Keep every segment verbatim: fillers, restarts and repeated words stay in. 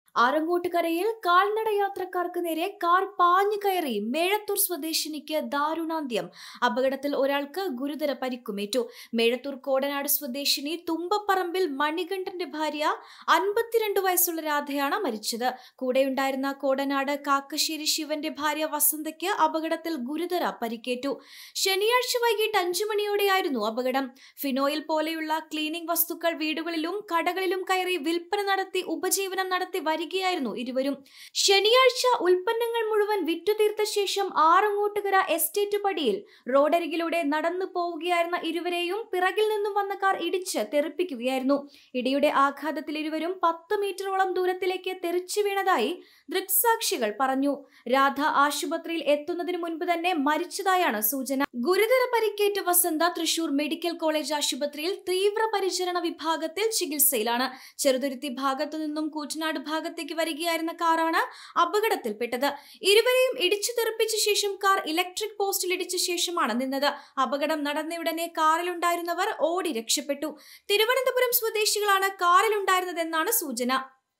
ആറങ്ങോട്ടുകരയിൽ കാൽനടയാത്രക്കാർക്ക് നേരെ കാർ പാഞ്ഞു കയറി മേഴത്തൂർ സ്വദേശിനിക്ക് ദാരുണാന്ത്യം. അപകടത്തിൽ ഒരാൾക്ക് ഗുരുതര പരിക്കുമേറ്റു. മേഴത്തൂർ കോടനാട് സ്വദേശിനി തുമ്പപ്പറമ്പിൽ മണികണ്ഠന്റെ ഭാര്യ അൻപത്തിരണ്ട് വയസ്സുള്ള രാധയാണ് മരിച്ചത്. കൂടെയുണ്ടായിരുന്ന കോടനാട് കാക്കശ്ശേരി ശിവന്റെ ഭാര്യ വസന്തയ്ക്ക് അപകടത്തിൽ ഗുരുതര പരിക്കേറ്റു. ശനിയാഴ്ച വൈകിട്ട് അഞ്ചു മണിയോടെയായിരുന്നു അപകടം. ഫിനോയിൽ പോലെയുള്ള ക്ലീനിംഗ് വസ്തുക്കൾ വീടുകളിലും കടകളിലും കയറി വിൽപ്പന നടത്തി ഉപജീവനം നടത്തി വരികയായിരുന്നു ഇരുവരും. ശനിയാഴ്ച ഉൽപ്പന്നങ്ങൾ മുഴുവൻ വിറ്റുതീർത്ത ശേഷം ആറങ്ങോട്ടുകര എസ്റ്റേറ്റ് പടിയിൽ റോഡരികിലൂടെ നടന്നു പോവുകയായിരുന്ന ഇരുവരെയും പിറകിൽ നിന്നും വന്ന കാർ ഇടിച്ച് തെറിപ്പിക്കുകയായിരുന്നു. ഇടിയുടെ ആഘാതത്തിൽ ഇരുവരും പത്ത് മീറ്ററോളം ദൂരത്തിലേക്ക് തെറിച്ചു വീണതായി ദൃക്സാക്ഷികൾ പറഞ്ഞു. രാധ ആശുപത്രിയിൽ എത്തുന്നതിന് മുൻപ് തന്നെ മരിച്ചതായാണ് സൂചന. ഗുരുതര പരിക്കേറ്റ വസന്ത തൃശൂർ മെഡിക്കൽ കോളേജ് ആശുപത്രിയിൽ തീവ്രപരിചരണ വിഭാഗത്തിൽ ചികിത്സയിലാണ്. ചെറുതുരുത്തി ഭാഗത്തു നിന്നും കൂറ്റനാട് ഭാഗത്തേക്ക് വരികയായിരുന്ന കാറാണ് അപകടത്തിൽപ്പെട്ടത്. ഇരുവരെയും ഇടിച്ചു തെറിപ്പിച്ച ശേഷം കാർ ഇലക്ട്രിക് പോസ്റ്റിൽ ഇടിച്ച ശേഷമാണ് നിന്നത്. അപകടം നടന്നയുടനെ കാറിലുണ്ടായിരുന്നവർ ഓടി രക്ഷപ്പെട്ടു. തിരുവനന്തപുരം സ്വദേശികളാണ് കാറിലുണ്ടായിരുന്നതെന്നാണ് സൂചന.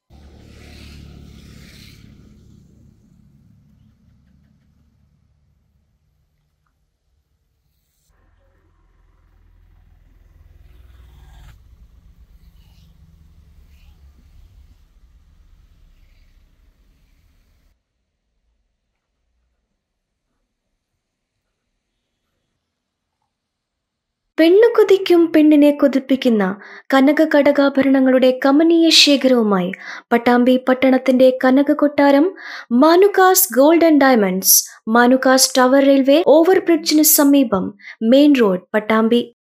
പെണ്ണു കൊതിക്കും പെണ്ണിനെ കൊതിപ്പിക്കുന്ന കനക കടകാഭരണങ്ങളുടെ കമനീയ ശേഖരവുമായി പട്ടാമ്പി പട്ടണത്തിന്റെ Kanaka Kottaram Manukas gold and diamonds, Manukas tower railway ഓവർബ്രിഡ്ജിന് സമീപം, മെയിൻ റോഡ്, പട്ടാമ്പി.